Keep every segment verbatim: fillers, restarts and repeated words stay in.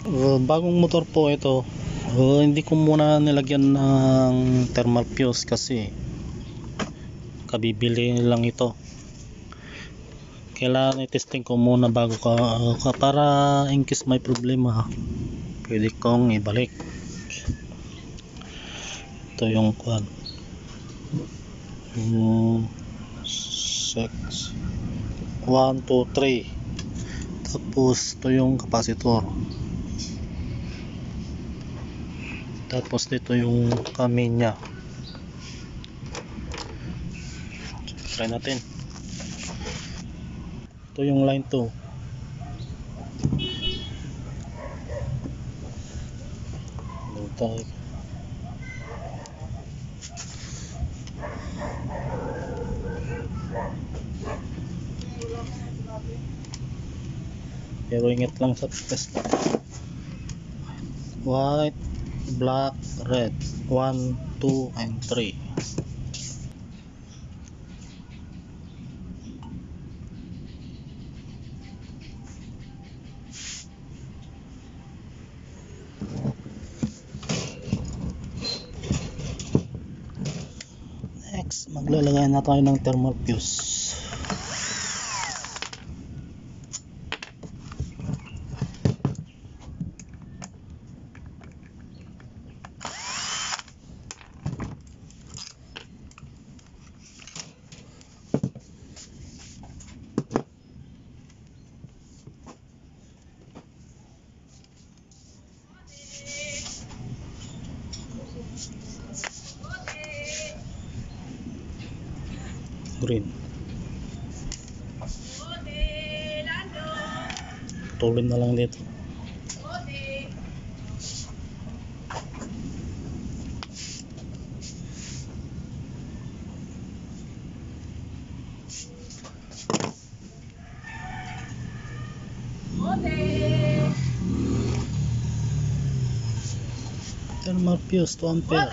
Uh, bagong motor po ito. Uh, hindi ko muna nilagyan ng thermal fuse kasi kabibili lang ito. Kailangan i-testing ko muna bago ka, ka para in case may problema pwede kong ibalik. Ito yung kwan hmm, six one two three, tapos ito yung capacitor, tapos dito yung kami nya. Try natin. Ito yung line two. Tayo. Pero ingat lang sa test. White, black, red. one, two, and three. Next, maglalagay na tayo ng thermal fuse. Green. Putulin na lang dito. Thermal fuse two ampere.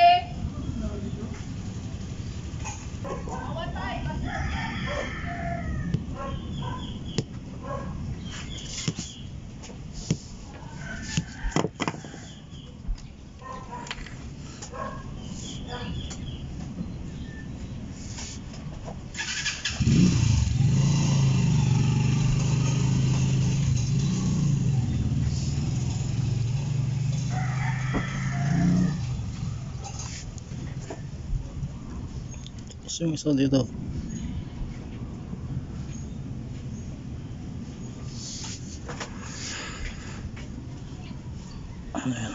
Tapos yung isa dito. Ayan.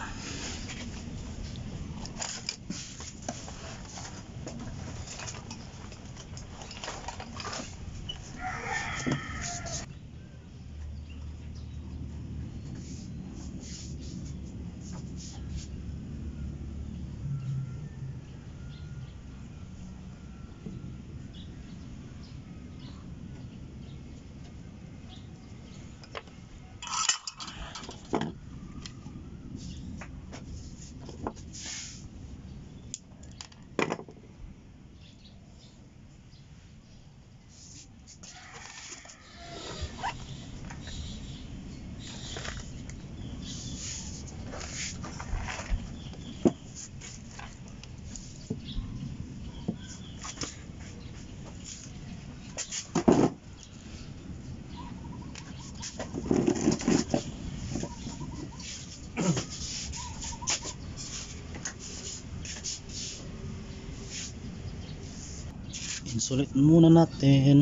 Insulate muna natin.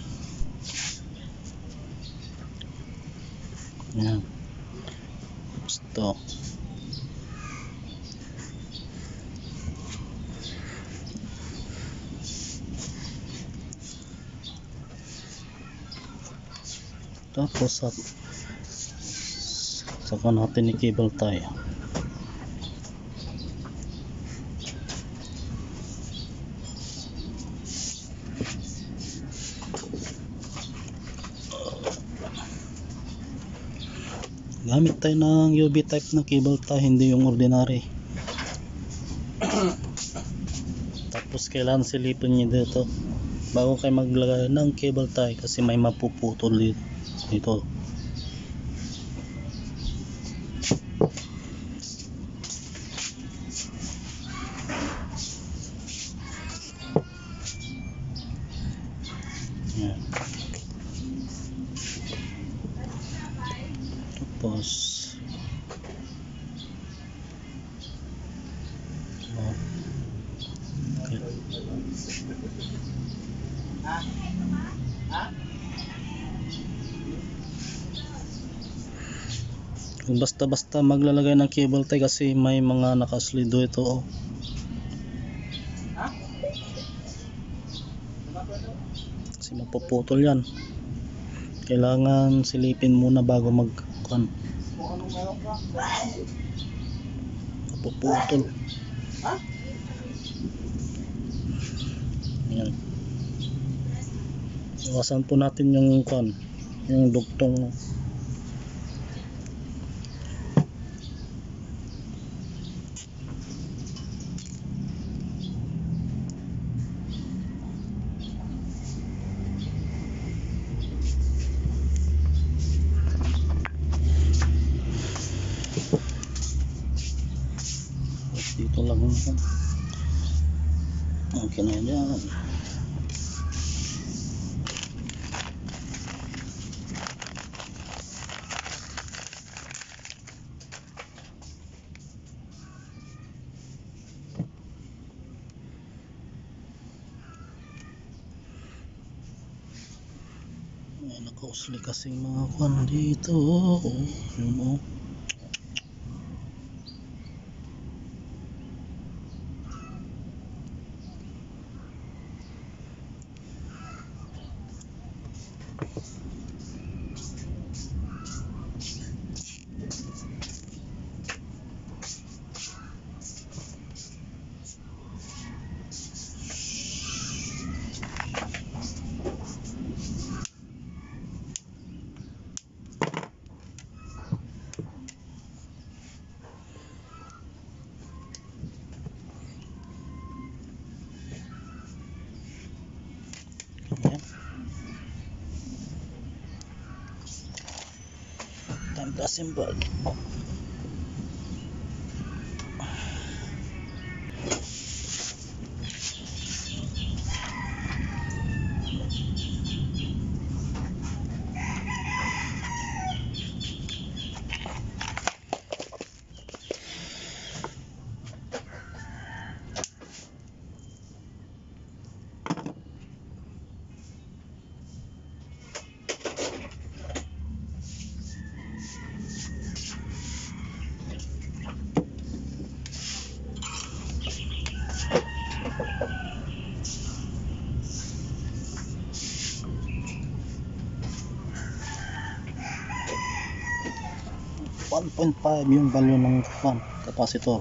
Ayan. Ito. Tapos at saka natin i-cable tie. Gamit tayo ng U V type na cable tie, hindi yung ordinary. Tapos kailangan silipin nyo dito bago kayo maglagay ng cable tie kasi may mapuputol dito. Yan. Tapos oh. Okay. Kung basta-basta maglalagay ng cable tie kasi may mga nakaslido ito oh. Kasi mapuputol yan. Kailangan silipin muna bago mag kan. Mapuputol. Yan. Iwasan po natin yung kan, yung dugtong. Dito lang yun. Okay na yan. May nakausli kasing mga kwan dito oh. Yun oh. Ayan. Time to assemble. one point five yung value ng fan capacitor.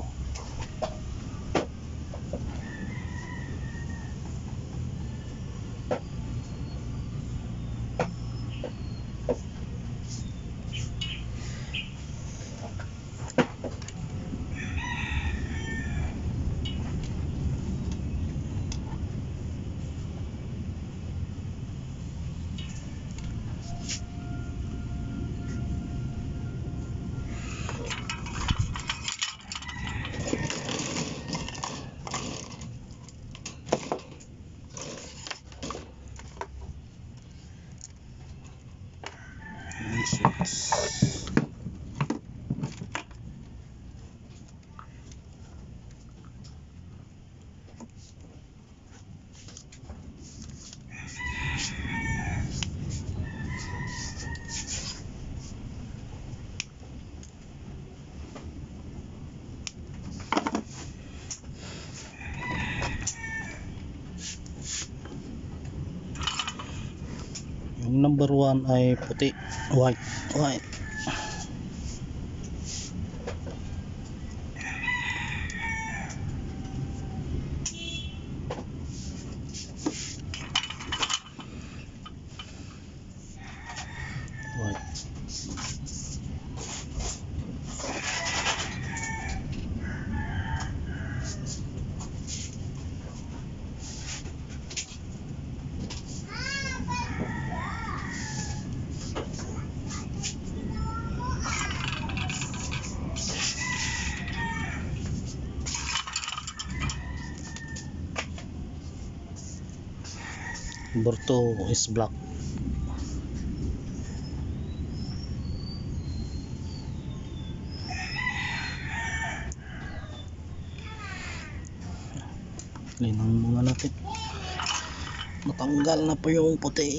Yung number one ay puti, white, white. White. Number two is black. Linang muna natin. Natanggal na po yung puti.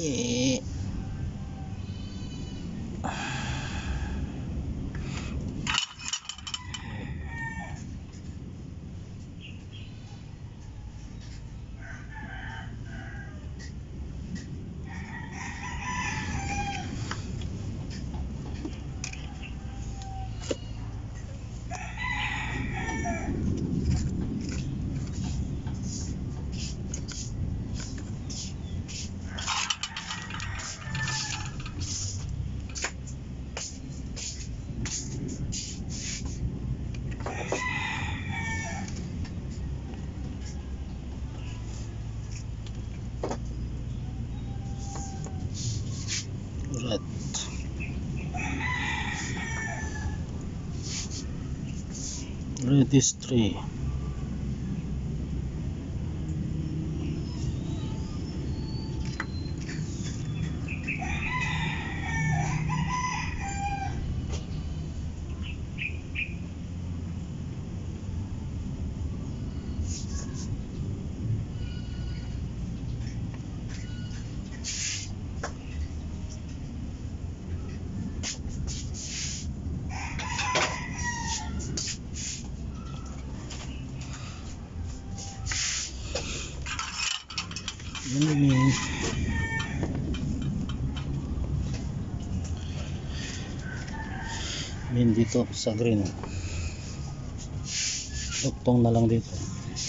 Red. Red is three. Yun yung min dito sa green. Duktong na lang dito.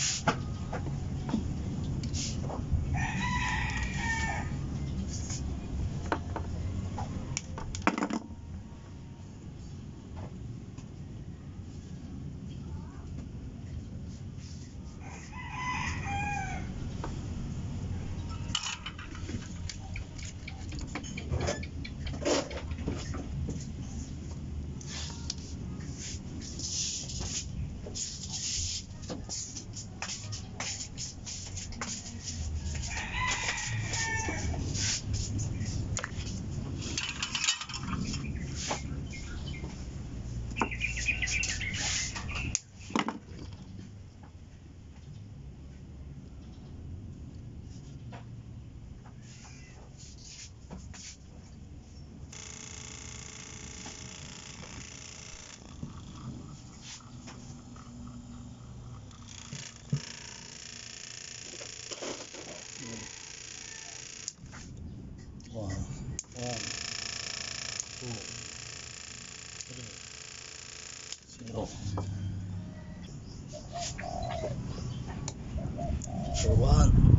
One, one, two, three, zero. So one.